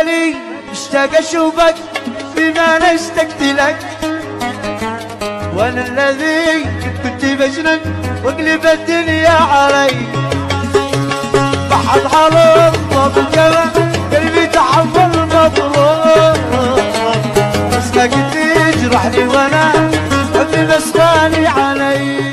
بالي اشتاق اشوفك بما انا اشتقت لك، وانا الذي كنت بجنن واقلب الدنيا علي. بحر حرام بالجمال قلبي تحمل مطلوب، بس ما كنت تجرحني وانا حبي مسخاني علي.